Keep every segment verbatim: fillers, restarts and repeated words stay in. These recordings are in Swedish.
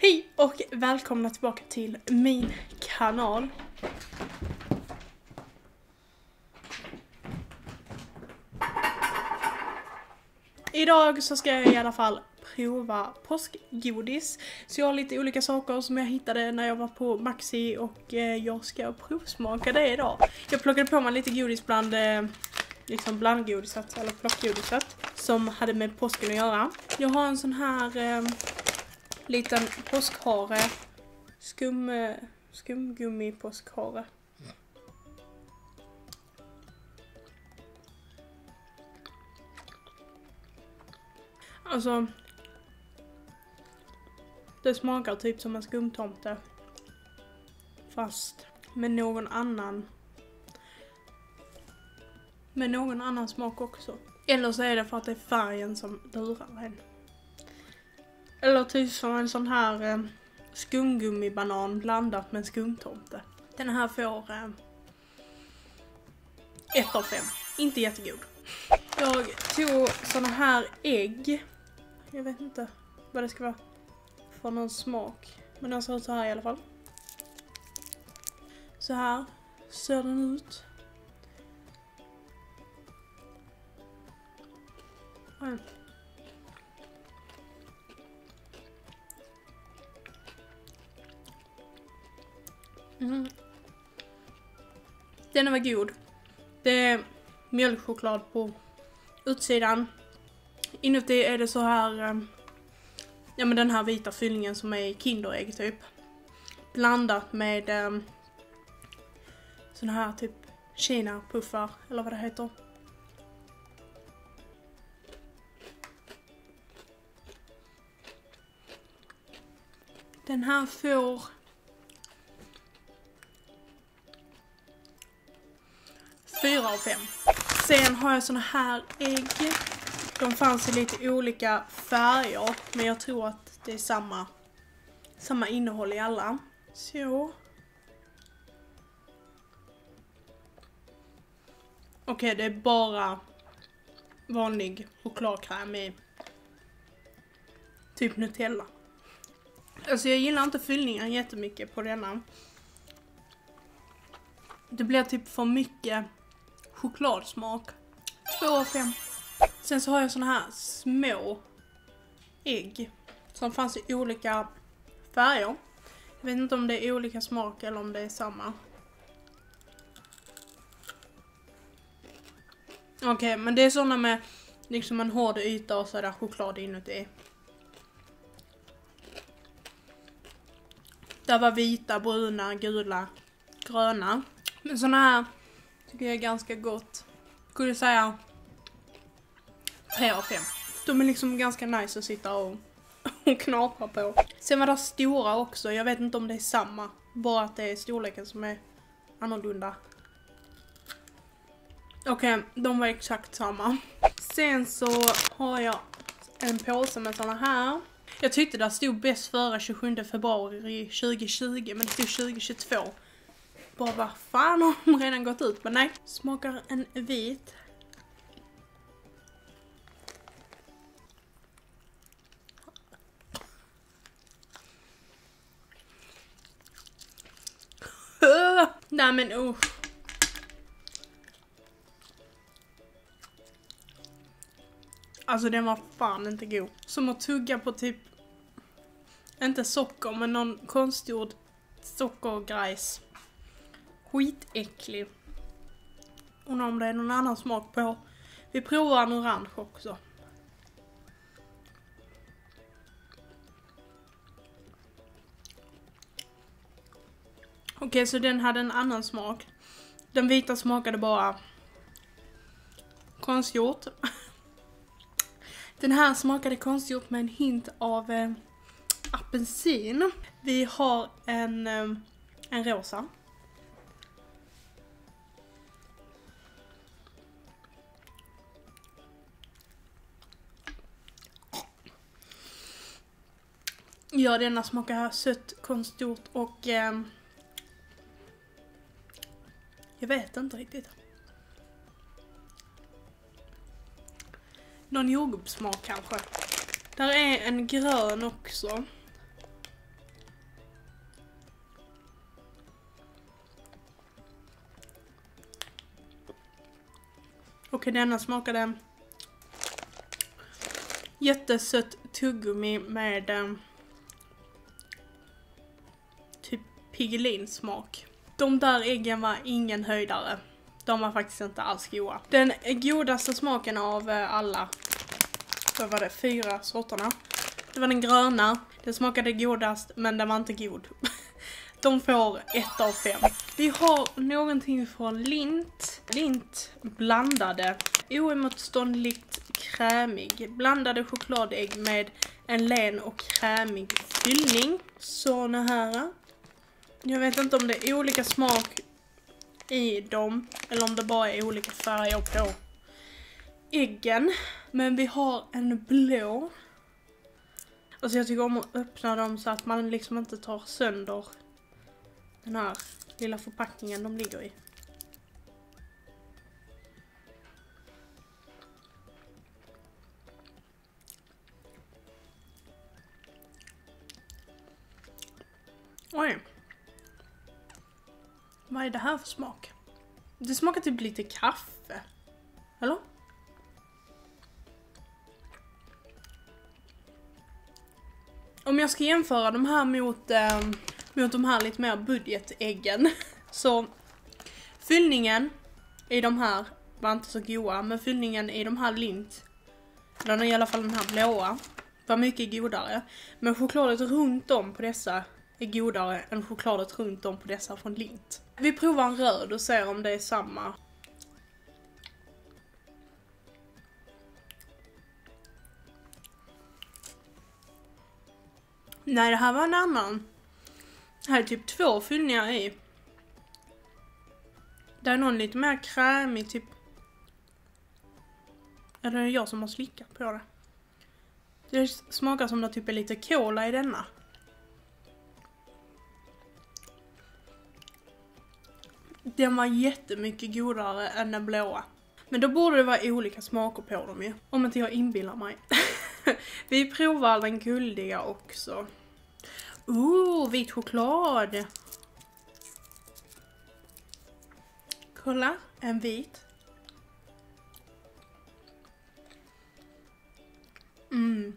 Hej och välkomna tillbaka till min kanal. Idag så ska jag i alla fall prova påskgodis. Så jag har lite olika saker som jag hittade när jag var på Maxi och jag ska provsmaka det idag. Jag plockade på mig lite godis bland liksom blandgodiset eller plockgodiset som hade med påsken att göra. Jag har en sån här eh, liten påskhare, skum, skumgummi påskhare. Alltså, det smakar typ som en skumtomte. Fast med någon annan. Med någon annan smak också. Eller så är det för att det är färgen som lurar en. Eller typ som en sån här eh, skumgummibanan blandat med skumtomte. Den här får eh, ett av fem. Inte jättegod. Jag tog såna här ägg. Jag vet inte vad det ska vara för någon smak. Men den ser ut så här i alla fall. Så här ser den ut. Mm. Mm. Den var god. Det är mjölkchoklad på utsidan. Inuti är det så här, ja men den här vita fyllningen som är i kinderägg typ. Blandat med um, såna här typ Kina-puffar eller vad det heter. Den här får fyra av fem. Sen har jag såna här ägg. De fanns i lite olika färger, men jag tror att det är samma, samma innehåll i alla. Så. Okej, okay, det är bara vanlig chokladkräm i typ Nutella. Alltså jag gillar inte fyllningen jättemycket på denna. Det blir typ för mycket chokladsmak. två av fem. Sen så har jag såna här små ägg som fanns i olika färger. Jag vet inte om det är olika smak eller om det är samma. Okej, okay, men det är såna med liksom en hård yta och så är det choklad inuti. Det var vita, bruna, gula, gröna. Men såna här tycker jag är ganska gott. Skulle säga tre av fem. De är liksom ganska nice att sitta och, och knapra på. Sen var det stora också. Jag vet inte om det är samma. Bara att det är storleken som är annorlunda. Okej, okay, de var exakt samma. Sen så har jag en påse med såna här. Jag tyckte det stod bäst före tjugosjunde februari tjugohundratjugo, men det stod tjugohundratjugotvå. Bara vad fan har de redan gått ut? Men nej, smakar en vit. Nej men uh. Alltså den var fan inte god. Som att tugga på typ, inte socker men någon konstgjord sockergrejs. Skitäcklig. Undrar om det är någon annan smak på. Vi provar en orange också. Okej, okay, så den hade en annan smak. Den vita smakade bara konstgjort. Den här smakade konstgjort med en hint av eh, apelsin. Vi har en, eh, en rosa. Ja, denna smakar sött, konstgjort och eh, jag vet inte riktigt. Någon jordgubbssmak kanske. Där är en grön också. Och denna smakade jättesött tuggummi med eh, typ Piggelin-smak. De där äggen var ingen höjdare. De var faktiskt inte alls goda. Den godaste smaken av eh, alla, vad var det, fyra sorterna. Det var den gröna. Den smakade godast, men den var inte god. De får ett av fem. Vi har någonting från Lindt. Lindt blandade oemotståndligt krämig. Blandade chokladägg med en len och krämig fyllning. Såna här. Jag vet inte om det är olika smak i dem. Eller om det bara är olika färger på äggen. Men vi har en blå. Alltså jag tycker om att öppna dem så att man liksom inte tar sönder den här lilla förpackningen de ligger i. Oj. Vad är det här för smak? Det smakar typ lite kaffe. Eller? Om jag ska jämföra de här mot, eh, mot de här lite mer budgetäggen. Så fyllningen i de här var inte så goda. Men fyllningen i de här Lindt, eller i alla fall den här blåa, var mycket godare. Men chokladet runt om på dessa är godare än chokladet runt om på dessa från Lindt. Vi provar en röd och ser om det är samma. Nej, det här var en annan. Det här är typ två fyllningar i. Det är någon lite mer krämig typ. Eller är det jag som har slickat på det? Det smakar som det typ är lite cola i denna. Den var jättemycket godare än den blåa. Men då borde det vara olika smaker på dem ju. Om inte jag inbillar mig. Vi provar den guldiga också. Ooh, vit choklad. Kolla, en vit. Mm.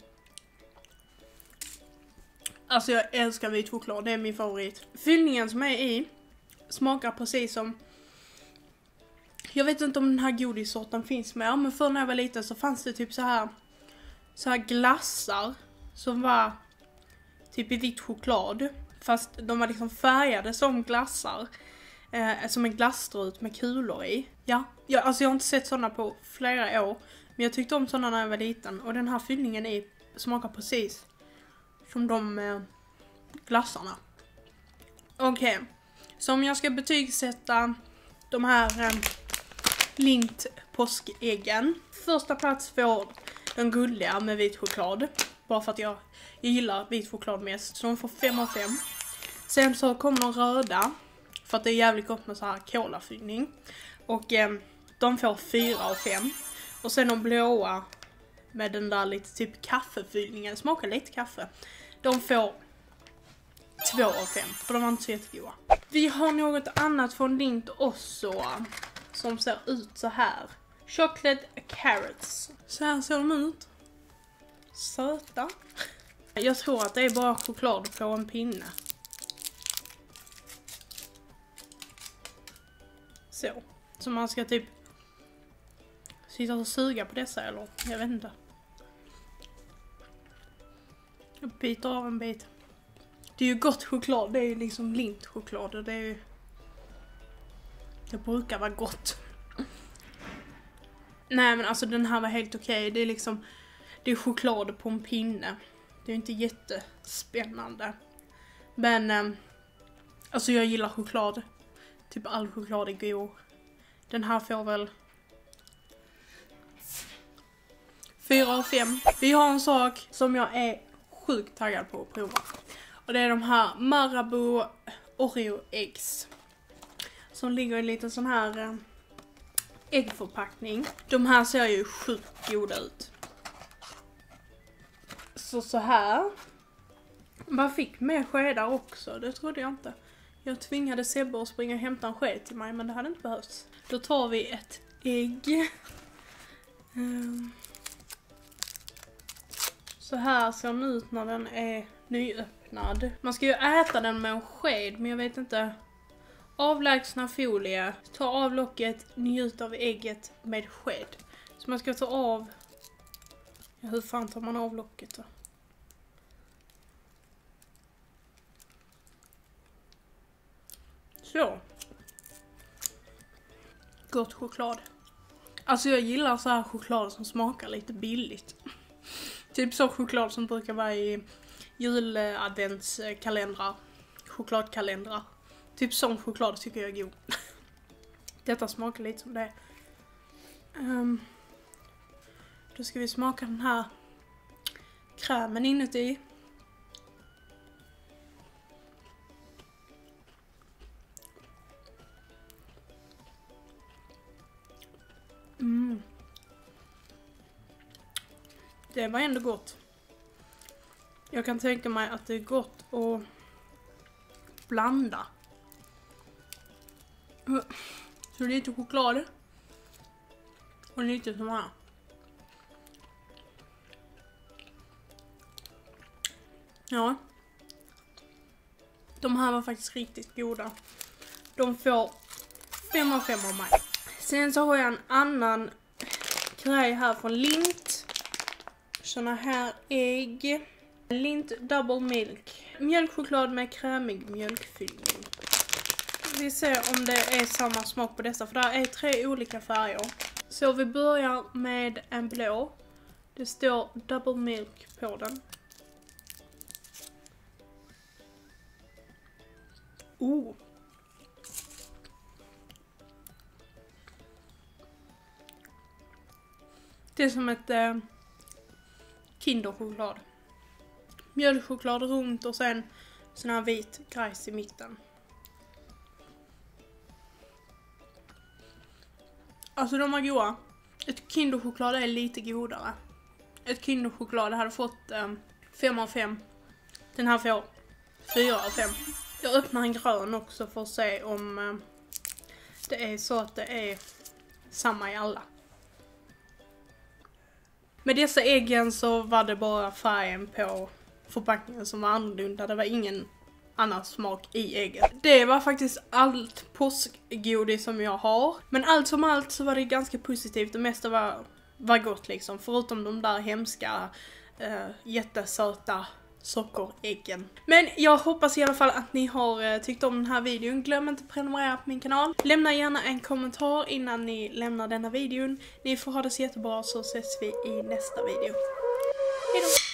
Alltså jag älskar vit choklad, det är min favorit. Fyllningen som är i smakar precis som... Jag vet inte om den här godissorten finns med, men för när jag var liten så fanns det typ så här så här glassar som var typ i vitt choklad, fast de var liksom färgade som glassar, eh, som en glasstrut med kulor i. Ja, jag, alltså jag har inte sett sådana på flera år, men jag tyckte om sådana när jag var liten, och den här fyllningen i smakar precis som de eh, glassarna. Okej, okay. Så om jag ska betygsätta de här eh, Lindt påskäggen. Första plats får den gulliga med vit choklad. Bara för att jag, jag gillar vit choklad mest. Så de får fem av fem. Sen så kommer de röda. För att det är jävligt gott med så här kolafyllning. Och eh, de får fyra av fem. Och sen de blåa med den där lite typ kaffefyllningen. Smakar lite kaffe. De får två av fem. För de var inte så jättegoda. Vi har något annat från Lindt också. Som ser ut så här. Chocolate carrots. Så här ser de ut. Söta. Jag tror att det är bara choklad på en pinne. Så. Så man ska typ sitta och suga på dessa, eller jag vet inte. Jag biter av en bit. Det är ju gott choklad. Det är ju liksom Lindt choklad. Och det är ju... Det brukar vara gott. Nej, men alltså den här var helt okej. Okay. Det är liksom... Det är choklad på en pinne. Det är inte jättespännande. Men... Eh, alltså jag gillar choklad. Typ all choklad är god. Den här får väl... Fyra av fem. Vi har en sak som jag är sjukt taggad på att prova. Och det är de här Marabou Oreo Eggs. Som ligger i en liten sån här eh, äggförpackning. De här ser ju sjukt goda ut. Så så här. Man fick med skedar också, det trodde jag inte. Jag tvingade Sebbe att springa och hämta en sked till mig, men det hade inte behövts. Då tar vi ett ägg. Um. Så här ser den ut när den är nyöppnad. Man ska ju äta den med en sked, men jag vet inte. Avlägsna folie. Ta av locket, njut av ägget med sked. Så man ska ta av... Ja, hur fan tar man av locket då? Så. Gott choklad. Alltså jag gillar så här choklad som smakar lite billigt. Typ så choklad som brukar vara i juladventskalendrar. Chokladkalendrar. Typ sån choklad tycker jag är god. Detta smakar lite som det. Um, då ska vi smaka den här krämen inuti. Mm. Det var ändå gott. Jag kan tänka mig att det är gott att blanda. Så lite choklad. Och lite som här. Ja. De här var faktiskt riktigt goda. De får fem av fem av mig. Sen så har jag en annan grej här från Lindt. Såna här ägg. Lindt double milk. Mjölkchoklad med krämig mjölkfyllning. Vi ser om det är samma smak på dessa, för det är tre olika färger. Så vi börjar med en blå. Det står double milk på den. Oh. Det är som ett eh, kinderchoklad. Mjölkchoklad runt och sen sån här vit grejs i mitten. Alltså de var goda. Ett kinderchoklad är lite godare. Ett kinderchoklad hade fått eh, fem av fem. Den här får fyra av fem. Jag öppnar en grön också för att se om eh, det är så att det är samma i alla. Med dessa äggen så var det bara färgen på förpackningen som var annorlunda. Det var ingen annan smak i ägget. Det var faktiskt allt påskgodis som jag har. Men allt som allt så var det ganska positivt. Det mesta var, var gott liksom. Förutom de där hemska, äh, jättesöta sockeräggen. Men jag hoppas i alla fall att ni har uh, tyckt om den här videon. Glöm inte att prenumerera på min kanal. Lämna gärna en kommentar innan ni lämnar denna videon. Ni får ha det så jättebra, så ses vi i nästa video. Hejdå!